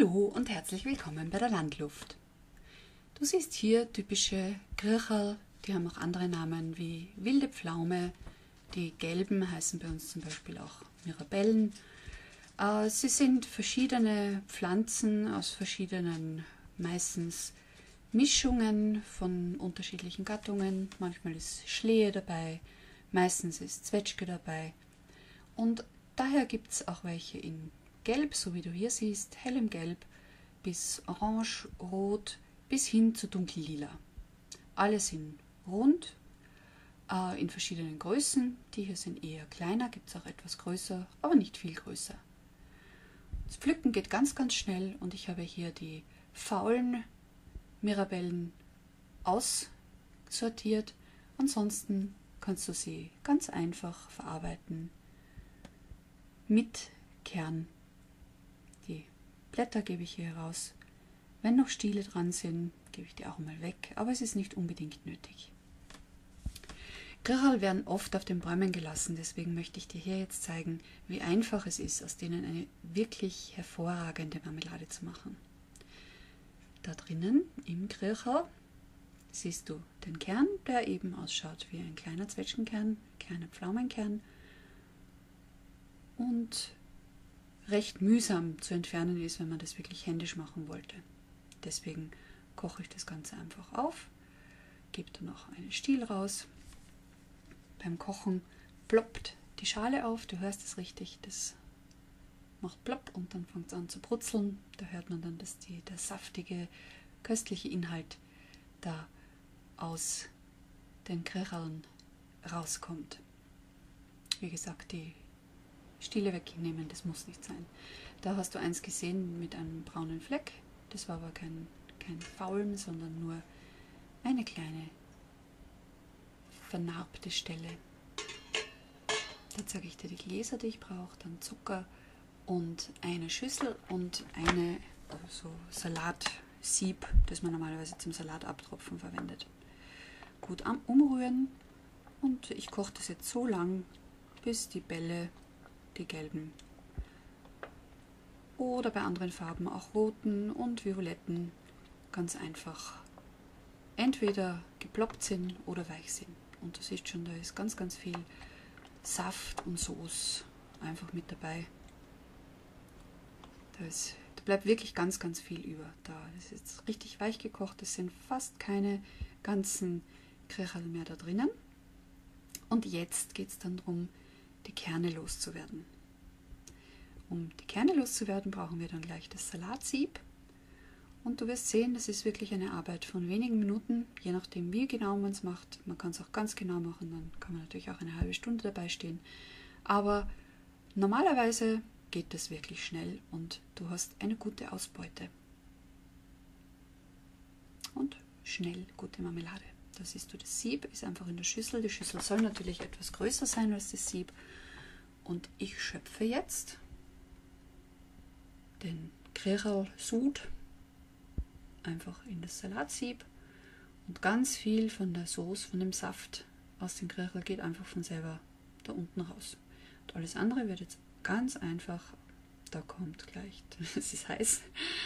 Hallo und herzlich willkommen bei der Landluft. Du siehst hier typische Griecherl, die haben auch andere Namen wie wilde Pflaume. Die gelben heißen bei uns zum Beispiel auch Mirabellen. Sie sind verschiedene Pflanzen aus verschiedenen, meistens Mischungen von unterschiedlichen Gattungen. Manchmal ist Schlehe dabei, meistens ist Zwetschge dabei. Und daher gibt es auch welche in Gelb, so wie du hier siehst, hellem Gelb bis Orange, Rot bis hin zu Dunkellila. Alle sind rund, in verschiedenen Größen. Die hier sind eher kleiner, gibt es auch etwas größer, aber nicht viel größer. Das Pflücken geht ganz, ganz schnell und ich habe hier die faulen Mirabellen aussortiert. Ansonsten kannst du sie ganz einfach verarbeiten mit Kern. Die Blätter gebe ich hier heraus. Wenn noch Stiele dran sind, gebe ich die auch mal weg, aber es ist nicht unbedingt nötig. Griecherl werden oft auf den Bäumen gelassen, deswegen möchte ich dir hier jetzt zeigen, wie einfach es ist, aus denen eine wirklich hervorragende Marmelade zu machen. Da drinnen im Griecherl siehst du den Kern, der eben ausschaut wie ein kleiner Zwetschgenkern, kleiner Pflaumenkern und recht mühsam zu entfernen ist, wenn man das wirklich händisch machen wollte. Deswegen koche ich das Ganze einfach auf, gebe da noch einen Stiel raus. Beim Kochen ploppt die Schale auf, du hörst es richtig, das macht plopp und dann fängt es an zu brutzeln. Da hört man dann, dass der saftige, köstliche Inhalt da aus den Griecherln rauskommt. Wie gesagt, die Stiele wegnehmen, das muss nicht sein. Da hast du eins gesehen mit einem braunen Fleck, das war aber kein Faulen, sondern nur eine kleine vernarbte Stelle. Da zeige ich dir die Gläser, die ich brauche, dann Zucker und eine Schüssel und eine Salatsieb, das man normalerweise zum Salat abtropfen verwendet. Gut umrühren und ich koche das jetzt so lang, bis die Bälle, die gelben oder bei anderen Farben auch roten und violetten, ganz einfach entweder geploppt sind oder weich sind. Und du siehst schon, da ist ganz, ganz viel Saft und Sauce einfach mit dabei. Da bleibt wirklich ganz, ganz viel über. Das ist jetzt richtig weich gekocht, es sind fast keine ganzen Griecherl mehr da drinnen. Und jetzt geht es dann darum, die Kerne loszuwerden. Um die Kerne loszuwerden, brauchen wir dann gleich das Salatsieb. Und du wirst sehen, das ist wirklich eine Arbeit von wenigen Minuten, je nachdem wie genau man es macht. Man kann es auch ganz genau machen, dann kann man natürlich auch eine halbe Stunde dabei stehen. Aber normalerweise geht das wirklich schnell und du hast eine gute Ausbeute. Und schnell gute Marmelade. Da siehst du, das Sieb ist einfach in der Schüssel. Die Schüssel soll natürlich etwas größer sein als das Sieb. Und ich schöpfe jetzt den Griecherl-Sud einfach in das Salatsieb und ganz viel von der Sauce, von dem Saft aus dem Griecherl geht einfach von selber da unten raus. Und alles andere wird jetzt ganz einfach, da kommt gleich, es ist heiß,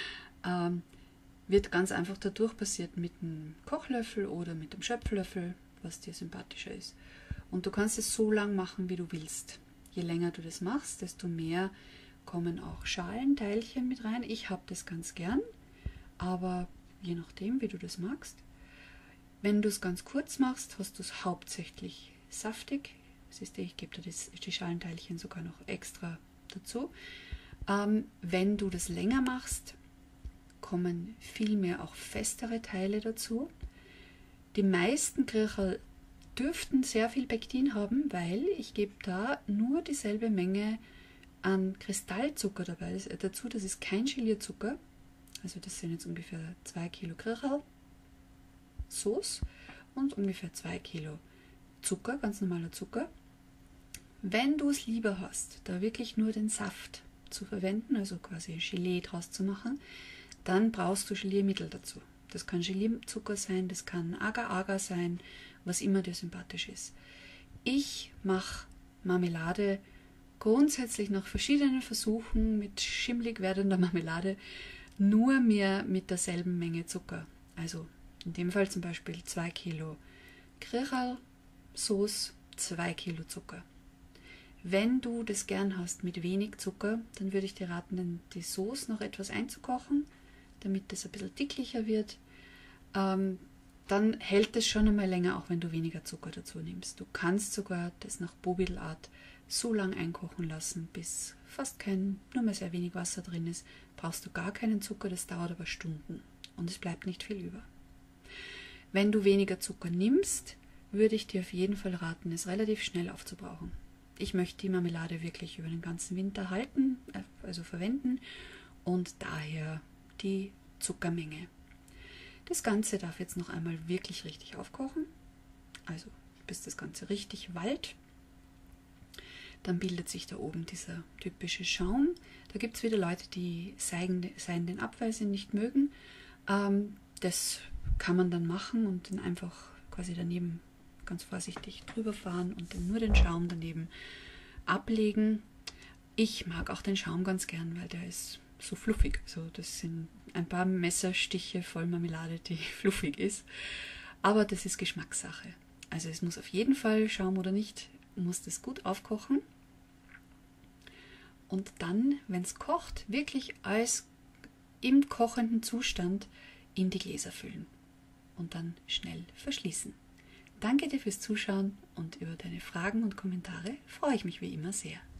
wird ganz einfach dadurch passiert mit einem Kochlöffel oder mit dem Schöpflöffel, was dir sympathischer ist. Und du kannst es so lang machen, wie du willst. Je länger du das machst, desto mehr kommen auch Schalenteilchen mit rein. Ich habe das ganz gern, aber je nachdem, wie du das magst. Wenn du es ganz kurz machst, hast du es hauptsächlich saftig. Siehst du, ich gebe dir die Schalenteilchen sogar noch extra dazu. Wenn du das länger machst, kommen viel mehr auch festere Teile dazu. Die meisten Griecherl dürften sehr viel Pektin haben, weil ich gebe da nur dieselbe Menge an Kristallzucker dabei dazu. Das ist kein Gelierzucker. Also das sind jetzt ungefähr 2 Kilo Griecherl Sauce und ungefähr 2 Kilo Zucker, ganz normaler Zucker. Wenn du es lieber hast, da wirklich nur den Saft zu verwenden, also quasi Gelee draus zu machen, dann brauchst du Geliermittel dazu. Das kann Gelierzucker sein, das kann Agar-Agar sein, was immer dir sympathisch ist. Ich mache Marmelade grundsätzlich nach verschiedenen Versuchen mit schimmlig werdender Marmelade nur mehr mit derselben Menge Zucker. Also in dem Fall zum Beispiel 2 Kilo Kriechal-Sauce, 2 Kilo Zucker. Wenn du das gern hast mit wenig Zucker, dann würde ich dir raten, die Sauce noch etwas einzukochen, damit das ein bisschen dicklicher wird. Dann hält es schon einmal länger, auch wenn du weniger Zucker dazu nimmst. Du kannst sogar das nach Bobidelart so lang einkochen lassen, bis fast nur mehr sehr wenig Wasser drin ist. Brauchst du gar keinen Zucker, das dauert aber Stunden und es bleibt nicht viel über. Wenn du weniger Zucker nimmst, würde ich dir auf jeden Fall raten, es relativ schnell aufzubrauchen. Ich möchte die Marmelade wirklich über den ganzen Winter halten, also verwenden, und daher die Zuckermenge. Das Ganze darf jetzt noch einmal wirklich richtig aufkochen, also bis das Ganze richtig wallt. Dann bildet sich da oben dieser typische Schaum. Da gibt es wieder Leute, die seidenen Abweisen nicht mögen. Das kann man dann machen und dann einfach quasi daneben ganz vorsichtig drüber fahren und dann nur den Schaum daneben ablegen. Ich mag auch den Schaum ganz gern, weil der ist so fluffig. Also das sind ein paar Messerstiche voll Marmelade, die fluffig ist. Aber das ist Geschmackssache. Also es muss auf jeden Fall, Schaum oder nicht, muss das gut aufkochen. Und dann, wenn es kocht, wirklich als im kochenden Zustand in die Gläser füllen und dann schnell verschließen. Danke dir fürs Zuschauen und über deine Fragen und Kommentare freue ich mich wie immer sehr.